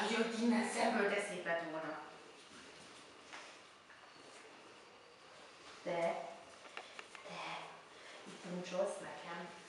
hogy jött innen szemből, de szép lett volna. Te itt uncsolsz nekem.